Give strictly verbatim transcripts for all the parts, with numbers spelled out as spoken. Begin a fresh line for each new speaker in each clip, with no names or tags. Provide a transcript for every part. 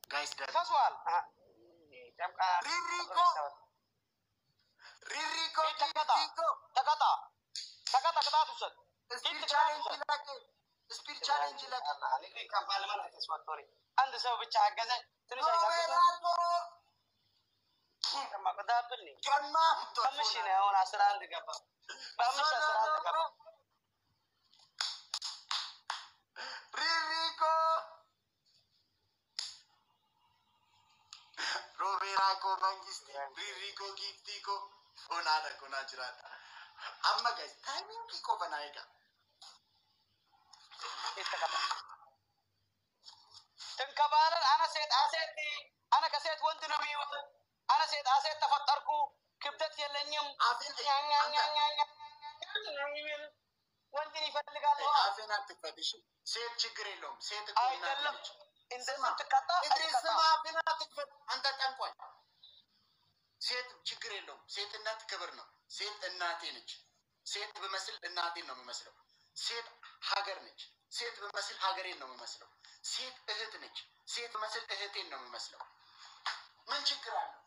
guys that
فسوال
Ririko Ririko
تقطع تقطع تقطع قطع توصل
speed challenge لك speed challenge لك
نقري كم بالما تسمع توري عند سبب التعجزة تنسى كما قدابلني
كما
مشينا هون عسران دقبا بمشي عسران دقبا
Ririko Roberako Mangisti Ririko Giftiko Onada Konajrata Amma guys timing kiko banayega
تنكبالن أنا سيد أسيتي أنا كسيد وانت نبي أنا سيد أسيد تفطركو كبدت يلنيم وانت نفلق الله
أفين أتفادش سيد شجريلهم سيد
أيدلم إن ده تكتا
إدريس ما أفين أتفاد أنت تنقل سيد شجريلهم سيد النات كبرنا سيد الناتينج سيد بمثل الناتين نو بمثله سيد حجرنج سيد بمثل حجرين نو بمثله سيد إهتنج سيد بمثل إهتين نو بمثله من شجرانه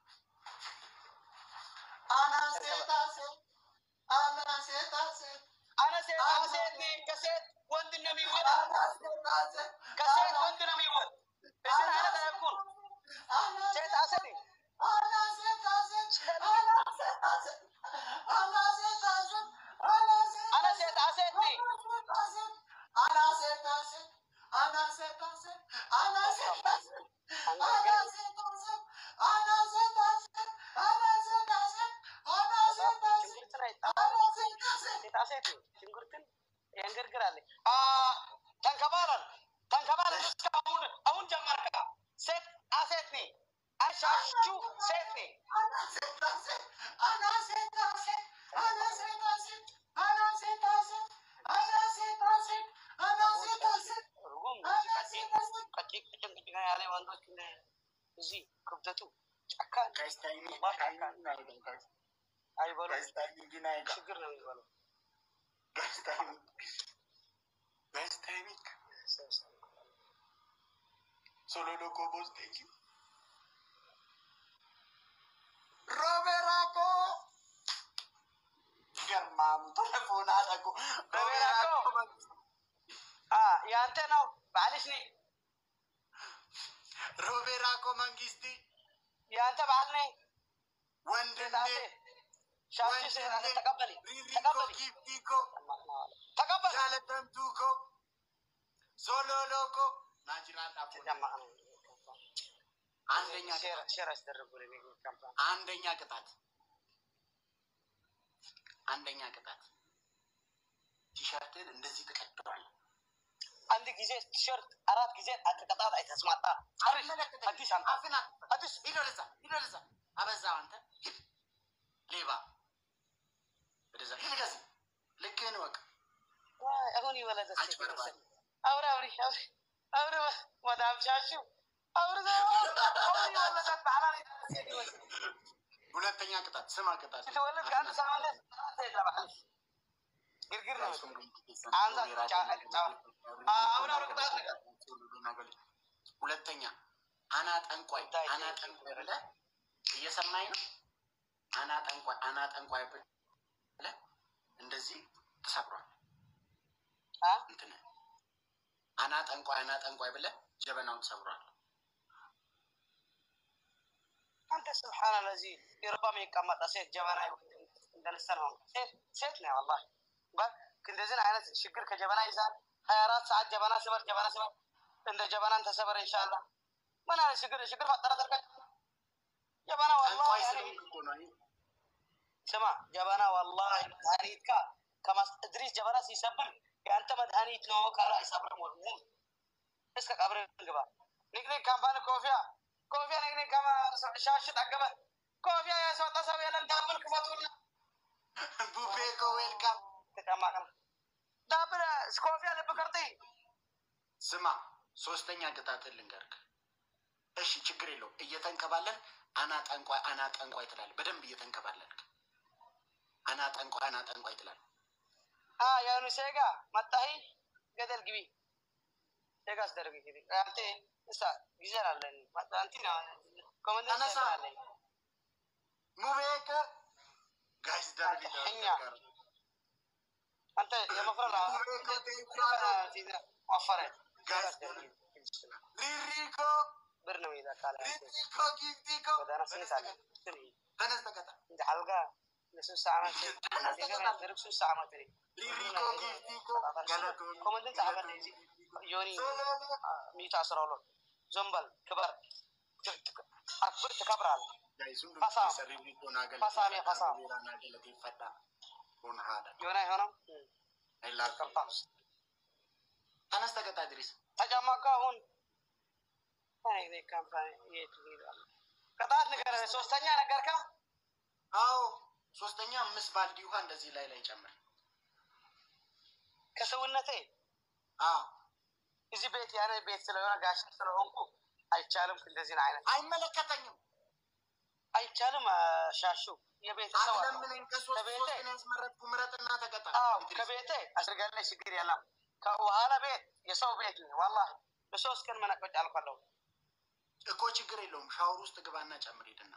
أنا سيد أسيد أنا سيد أسيد
أنا سيد أسيدني كسيد وانت النبي ود كسيد وانت النبي ود إذن أنا تأكل سيد أسيدني
أنا سيد أسيد أنا سيد أسيد أنا سيد أسيد
أنا سيد أسيدني
أنا سيد أسيد أنا سيد أسيد أنا سيد أسيد أنا سيد أسيد أنا سيد أسيد أنا سيد أسيد أنا سيد أسيد أنا سيد أسيد
سيد أسيدني شنقرتن ينقرقر علي آه تنكبارن تنكبارن تسكاون أون جماركا سيد أسيدني أنا شاشو سيدني
أنا سيد أسيد أنا سيد أسيد أنا سيد أسيد أنا سيد أسيد أنا سيد أسيد أنا سيد أسيد
رغم
أنا سيد أسيد
كتيك كتيك كتيك علي واندوش كنا زي كبدتو أكان
guys timing
ما
timing
أكان
naik guys
أي بلو
guys timing naik
شكر نبي بلو
guys timing guys timing solo loco boss thank you Roberako Germam telepon aku
Roberako آه يا أنت نو بعلشني
Roberako Mangisti
يا أنت بعلني
Wendende
شاشي سيد أنا تقبلي
Ririko
تقبلي
Giftiko
تقبل
Jalatam Tuko Solo Loco Najirat Apun
جمع
አንደኛ
شير شير أستدرب لي من كم
አንደኛ ቅጣት አንደኛ ቅጣት ቲሸርትን እንደዚህ ተቀጥቷል
عندك جزء تيشرت أراد جزء أتقطع أي تسمعتا عارف أديس أنت
አፍና
أديس
ሂዶ ለዛ ሂዶ ለዛ አበዛው አንተ ሌባ ወደዛ ሂድ ከዚህ ልክህን ወቅ
أغني ولا تسيب أورا أوري أوري أورا ما دام شاشو أورا أوري ولا تبعنا
ሁለተኛ ቅጣት ስማ ቅጣት
تولد كان سامع ده ግርግር ነው አንዛ አብራ ወርቅጣት
ሁለተኛ አና ጠንቋይ አና ጠንቋይ ብለህ እየሰማኝ ነው አና ጠንቋይ አና ጠንቋይ ብለህ እንደዚህ ተሰብሯል
አ
እንትን አና ጠንቋይ አና ጠንቋይ ብለህ ጀበናውን ተሰብሯል
አንተ سبحان الذي يربى የሚቀመጥ ሴት ጀበና እንደነሰነው ሴት ሴት ነው والله እንደዚህ አይነት ችግር ከጀበና ይዛል ሀያ አራት ሰዓት ጀበና ሰበር ጀበና ሰበር እንደ ጀበናን ተሰበር ኢንሻአላህ ምን አለ ችግር ችግር ፈጠረ ተርካ ጀበና والله يعني ስማ ጀበና والله መድኃኒትካ ከማስ እድሪስ ጀበና ሲሰብር ያንተ መድኃኒት ነው ካላ ይሰብርም ወሙ እስከ ቀብር ግባ ንግሪ ካምፓኒ ኮፊያ ኮፊያ ንግሪ ከማ ሻሽ ጠገበ ኮፊያ ያስወጣ ሰው የለም ዳብል ክፈቱና
ቡፌ ኮዌልካም
ተቀማቀም ዳብል ስኮፊያ ለበከርቴ
ስማ ሶስተኛ ቅጣትን ልንገርክ እሺ ችግር የለው እየተንከባለን አና ጠንቋይ አና ጠንቋይ ትላለህ በደንብ እየተንከባለልክ አና ጠንቋይ አና ጠንቋይ ትላለህ
አ ያኑ ሴጋ መጣይ ገደል ግቢ ሴጋስ ደርግ ግቢ አንተ اسا جزر لين ما انت كومنت
أنا
سيفر علي
مو بيك جايز داربي داربي
انت يا مفرد انت وفرت
جايز ريريكو
برنامج ذا قال
ريريكو كيفتيكو
بدأنا سنسال
تنس تكتا
انت حلقة نسوس ساعة تري درك سوس ساعة تري
ريريكو كيفتيكو غلطو
كومنت انت عبر ليزي يوني ميتا سرولو زنبل كبر أكبر تكبرال فصام فصام فصام يونا هنا كرطاس
تنس تكتا دريس
تجمع كهون أنا ذي كامباني يتغير قطعت نقرأ سوستانيا نقرأ
አዎ ሶስተኛ አምስት ባልዲ ውሃ እንደዚህ ላይ ላይ ጨምር
ከሰውነቴ
አዎ
እዚህ ቤት ያኔ ቤት ስለሆነ ጋሽ ስለሆንኩ አይቻልም እንደዚህ አይነት
አይመለከተኝም
አይቻልም ሻሹ የቤተሰብ
አትለምነኝ ከሶስት ሶስት ነው ያስመረጥኩ ምረጥና ተቀጣ
አዎ ከቤቴ አስርጋለሽ ችግር የለም ከኋላ ቤት የሰው ቤት والله ለሶስት ቀን መናቀጭ አልኳለሁ
እኮ ችግር የለውም ሻወር ውስጥ ግባና ጨምር ሄድና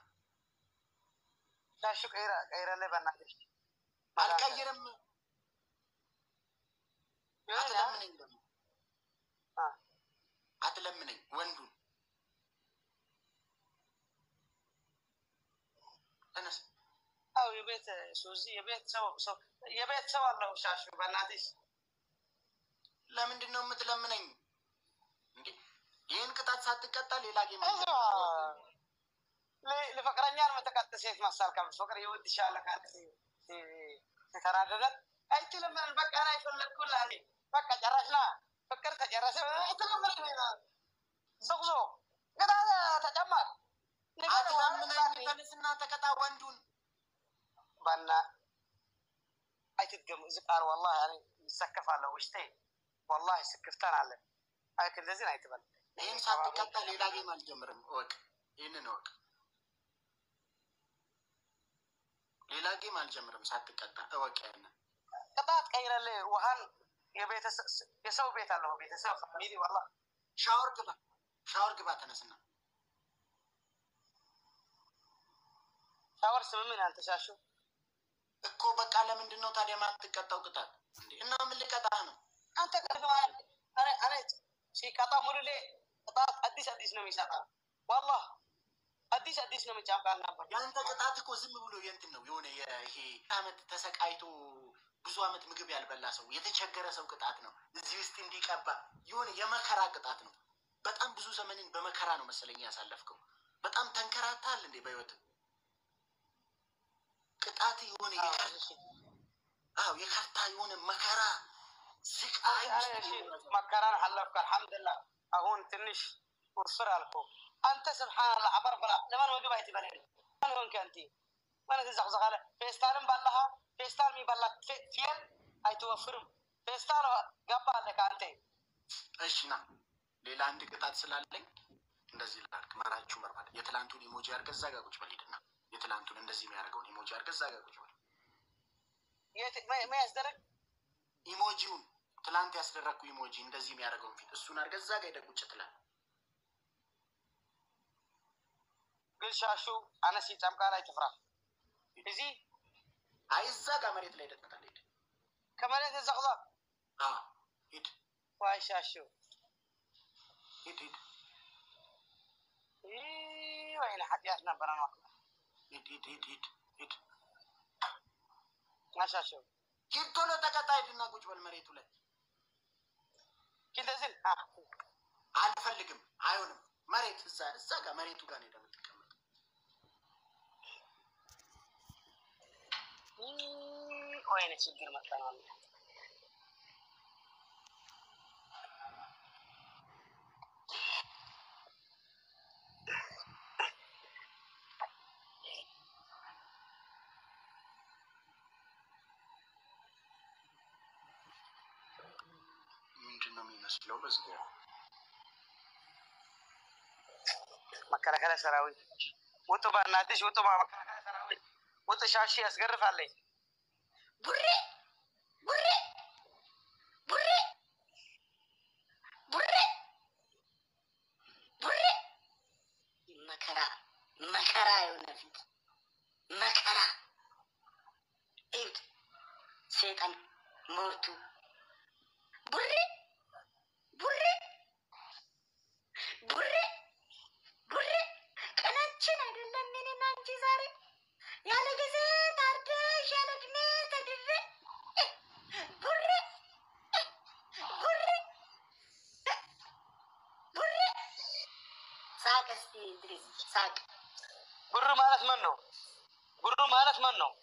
ሻሹ ቀይራ ቀይራ ላይ በእናትሽ
አልቀይርም አትለምነኝ ደግሞ
አ
አትለምነኝ ወንዱን ተነስ
አው የቤት ሱዚ የቤት ሰው ሰው የቤት ሰው አለው ሻሹ በእናትሽ
ለምንድን ነው የምትለምነኝ እንዴ ይሄን ቅጣት ሳትቀጣ ሌላ ጌም
ለፍቅረኛን መተቀጥ ሴት ማሳልከም ፍቅር ይወድሻል ካንተ ተራገገት አይተለምን በቃ ላይ ፈለኩላ እኔ በቃ ጨረስና ፍቅር ተጨረሰ አይተለምን ሱቅሱ ገዳ ተጨማር
አትለምነኝ ተነስና ተቀጣ ወንዱን
ባና አይትገም ዝቃር والله يعني ይሰከፋለሁ ውሽቴ والله ስክፍታን አለ አይክ እንደዚህ አይተበል
ይሄን ሳትቀጣ ሌላ ጌም አልጀምርም ወቅ ይሄንን ወቅ ሌላ ጌም አልጀምርም ሳትቀጣ ወቅ ያነ
ቅጣት ቀይረለ ውሃን የቤተሰብ የሰው ቤት አለው ቤተሰብ ፋሚሊ والله
ሻወር ግባ ሻወር ግባ ተነስና
ሻወር ስምምን አንተ ሻሹ
እኮ በቃ ለምንድን ነው ታዲያ ማትቀጣው ቅጣት እንዴ እና ምን ልቀጣህ ነው
አንተ ቀርገማ አረ አረ ሲቀጣ ሙሉሌ ቅጣት አዲስ አዲስ ነው የሚሰጣ والله አዲስ አዲስ ነው የሚጫምቃል ነበር
ያንተ ቅጣት እኮ ዝም ብሎ የእንትን ነው የሆነ ይሄ አመት ተሰቃይቶ ብዙ አመት ምግብ ያልበላ ሰው የተቸገረ ሰው ቅጣት ነው እዚህ ውስጥ እንዲቀባ የሆነ የመከራ ቅጣት ነው በጣም ብዙ ዘመንን በመከራ ነው መሰለኝ ያሳለፍከው በጣም ተንከራታል እንዴ በህይወት ቅጣት የሆነ የከርታ አው የከርታ የሆነ መከራ ስቃይ
መከራን ሐለፍከ አልহামዱሊላህ አሁን ትንሽ ወፍር አልኩ አንተ ሱብሃንአላህ አበርበራ ለማን ወግብ አይተበለኝ ማን ሆንክ አንተ ማን ተዘቅዘቃለ ፌስታልን ባላህ ፌስታል የሚባላት ፊል አይተወፍርም ፌስታል ገባ አለካ አንተ
እሺና ሌላ አንድ ቅጣት ስላለኝ እንደዚህ ላልክ መራችሁ መርባት የትላንቱን ኢሞጂ አርገዛ ጋር ቁጭ በልይድና የትላንቱን እንደዚህ የሚያደርገውን ኢሞጂ አርገዛ ጋር ቁጭ በል
የት ማ ያስደረግ
ኢሞጂውን ትላንት ያስደረኩ ኢሞጂ እንደዚህ የሚያደርገውን ፊት እሱን አርገዛ ጋር ይደቁጭ ትላል ግልሻሹ
አነሲ ጫምቃ ላይ ትፍራ እዚህ
አይዛ ጋር መሬት ላይ ደጥታል ሄድ
ከመሬት ዘቅዘቅ
አ ሄድ
ዋይሻሹ
ሄድ ሄድ
ايه وين حديات نبرنا
ሄድ ሄድ ሄድ ሄድ ሄድ
ማሻሹ
ኪቶሎ ተቀጣይድና ቁጭ በል መሬቱ ላይ
ኪንተዝል
አልፈልግም አይሆንም መሬት እዛ እዛ ጋር መሬቱ ጋር ነው የምትቀመጥ
ወይኔ ችግር መጣናል
ምንድነው የሚመስለው በዚህ
መከላከያ ሰራዊት ወጡ ባናትሽ ወጡ መከላከያ ሰራዊት ወጡ ሻሺ ያስገርፋለኝ ቡሬ ቡሬ ቡሬ ቡሬ
مكرا مكرا يونفيت مكرا إبد سيطان مورتو بري بري بري بري كنانشي አይደለም እኔና አንቺ ዛሬ ያለ ጊዜ ታርደሽ ያለ እድሜ ተድሬ ቡሬ ቡሬ ቡሬ ሳቅ እስቲ ድሪስ ሳቅ
ብሩ ማለት ምን ነው? ብሩ ማለት ምን ነው?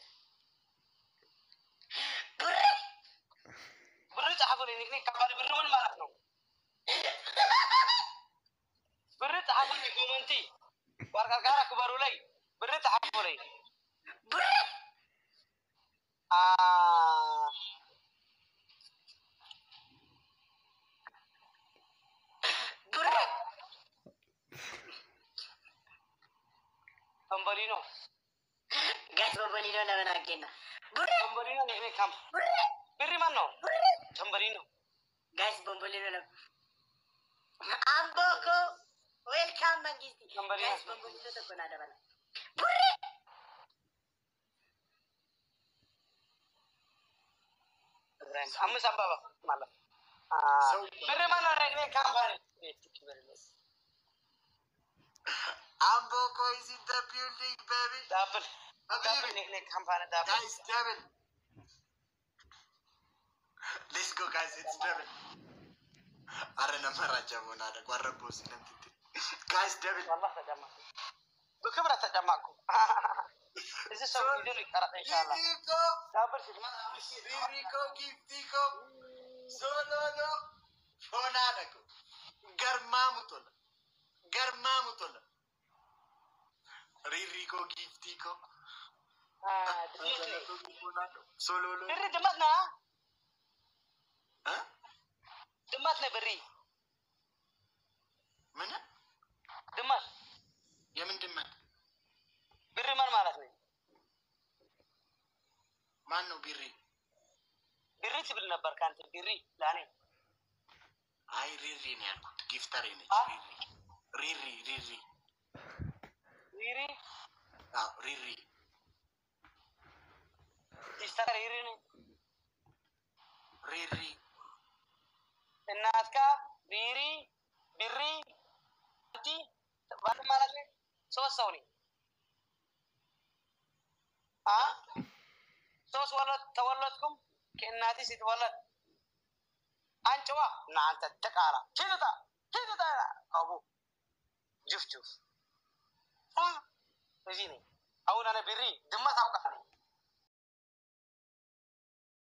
ብሩ
ብሩ ጻፉልኝ ንግኒ ከባድ ብሩ ምን ማለት ነው? ብሩ ጻፉልኝ ኮሜንቲ ወርቃርቃራ ክበሩ ላይ ብሩ ጻፉልኝ
ብሩ
አ
ብሩ
ተንበሊኖ
ጋስ በበሊኖ ለምን አገና ብሩ
ተንበሊኖ ንግኒ ካም
ብሩ
ብሩ ማን ነው?
ብሩ
ተንበሊኖ
ጋስ በበሊኖ ለ አምቦኮ ዌልካም መንግስቲ ጋስ በበሊኖ ተቆና ደበላ ብሩ
አምስት አባባ ማለት ብር ማን ነው? ንግኒ ካምፓኒ
Amboko is in the building, baby.
Double. Double nickname company double.
Guys, double. Let's go, guys. It's double. Arena maraja mona ada guarda boss nanti. Guys, double.
Allah tajamma. Bukabra tajammaku. This is so video ni karat inshallah.
Ririco.
Double sih mana?
Ririco giftiko. Solo no. Fona adaku. Garma mutol. Garma mutol. Ririco giftiko.
Ah, ini.
Solo lo.
Beri demat na?
Hah?
Demat na beri.
Mana?
Demat.
Ya men demat.
Beri mana malas ni?
Mano biri.
Beri sih belum nabarkan tu beri, lani.
Ay riri ni aku. Giftar ini. Riri. Riri, riri.
Riri.
Ah, riri.
Istar riri ni.
Riri.
Naska, riri, biri, nanti, mana malas ni? Sosok ni. Ah? Sos walad tawalladkum كأناتي ست ولد أنتوا نانت تكالا كذا تا كذا تا أبو جوف جوف ها تجيني أو أنا بري دم تاو كاني